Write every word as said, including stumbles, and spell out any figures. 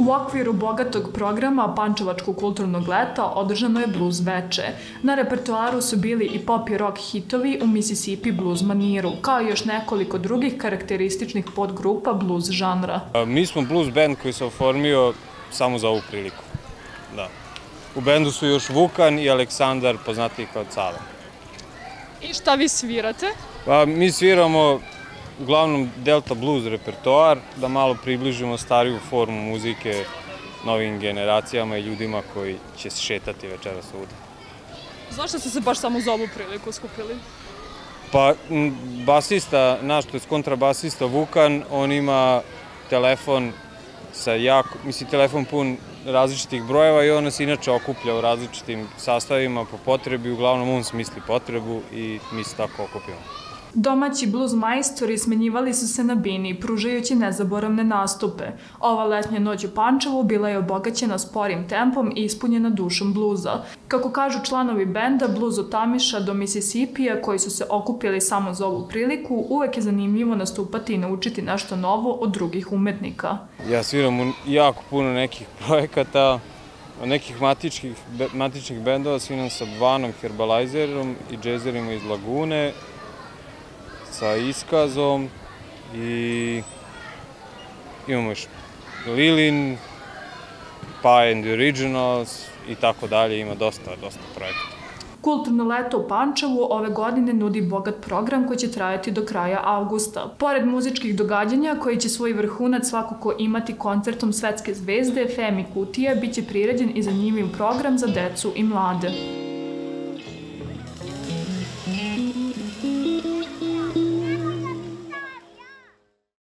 U okviru bogatog programa Pančevačkog kulturnog leta održano je blues veče. Na repertoaru su bili i pop i rock hitovi u Mississippi blues maniru, kao i još nekoliko drugih karakterističnih podgrupa blues žanra. Mi smo blues band koji se oformio samo za ovu priliku. Da. U bendu su još Vukan i Aleksandar, poznatiji kao Cale. I šta vi svirate? Pa, mi sviramo uglavnom Delta blues repertoar, da malo približimo stariju formu muzike novim generacijama i ljudima koji će se šetati večeras ovdje. Zašto ste se baš samo za ovu priliku skupili? Pa, basista, naš, to je kontrabasista Vukan, on ima telefon sa jako, mislim, telefon pun različitih brojeva i on nas inače okuplja u različitim sastavima po potrebi, uglavnom on smisli potrebu i mi se tako okupimo. Domaći blues majstori smenjivali su se na bini, pružajući nezaboravne nastupe. Ova letnja noć u Pančevu bila je obogaćena sporim tempom i ispunjena dušom bluza. Kako kažu članovi benda, bluz od Tamiša do Mississippija, koji su se okupili samo za ovu priliku, uvek je zanimljivo nastupati i naučiti nešto novo od drugih umetnika. Ja sviram u jako puno nekih projekata, nekih matičnih, matičnih bendova, sviram sa Vanom Herbalizerom i džezerima iz Lagune, sa Iskazom i imamo još Lilin, Pie and the Originals i tako dalje, ima dosta, dosta projekata. Kulturno leto u Pančevu ove godine nudi bogat program koji će trajati do kraja avgusta. Pored muzičkih događanja koji će svoj vrhunac svakako imati koncertom svetske zvezde Femi Kutija, bit će priređen i zanimljiv program za decu i mlade.